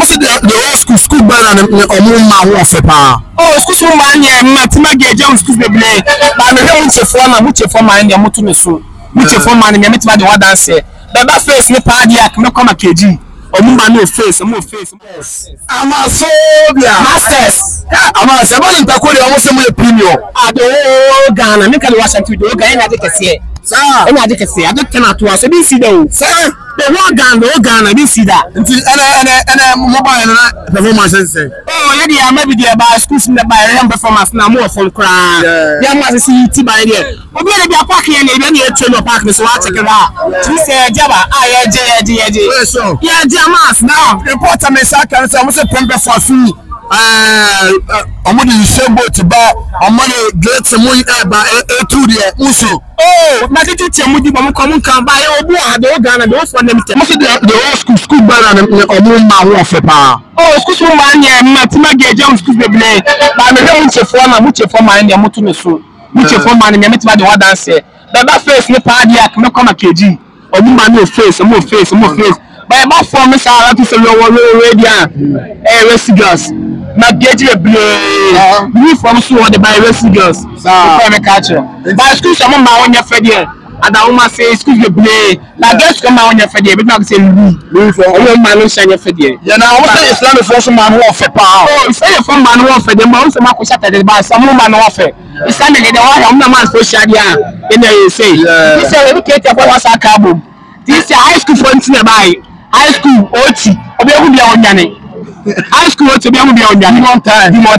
also the school banner on my warfare. Oh, school man, yeah, Matima Gage, school baby. But I don't want to form and your motor so. Which form man, and met by the one dance. Baba face, no pardiac, no come a kg. Or no face, or more face. Amass, Masters. Amass, I want to call you almost a opinion. I don't Ghana, make a wash and to do again. I think I say, sir, and I think I say, I don't cannot to us. I didn't see though, sir. The one Ghana, I didn't see that. And mobile performance. Oh, lady, I maybe there by schools in the by performance now more from cry. There must see T by there. But when they are parking and then you turn your park, so I check it out. She said, Jabba, I yeah, Amass now. Reporter, Miss Akan, I was a pumper for free. I'm going to say about I'm going to get some money by a 2 year. Oh, not to tell me, but come by your boy, the Ghana, those for them. The old school banner on my warfare. Oh, school man, yeah, Matima Gage, school baby. But I don't want to form which form and your motor so. Which form and you met by the one dance. Baba face, no pardiac, no come a kg. Or no face, or more face, or more face. By about 4 minutes, I have to say, radio, resigars. Not get you a blue from so the by resigars. Catcher. By school, some of my own your fed. And I almost say, excuse me, like guess come on your fed, but not say, Louis for all my own shiny fed. You know, what is Islamic for some man warfare? Oh, it's a fun man warfare, the most of my Saturday by some man warfare. It's time to get the one man for Shadia in the say. This is a educated for what's a cabo. This is high school for by high school, OT, or be on Yanni. High school to be on Yanni one time.